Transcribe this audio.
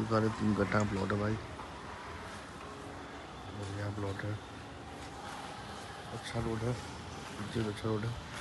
सारे 3 कट्ठा प्लॉट है भाई, बढ़िया प्लॉट है, अच्छा रोड है, पीछे अच्छा रोड है।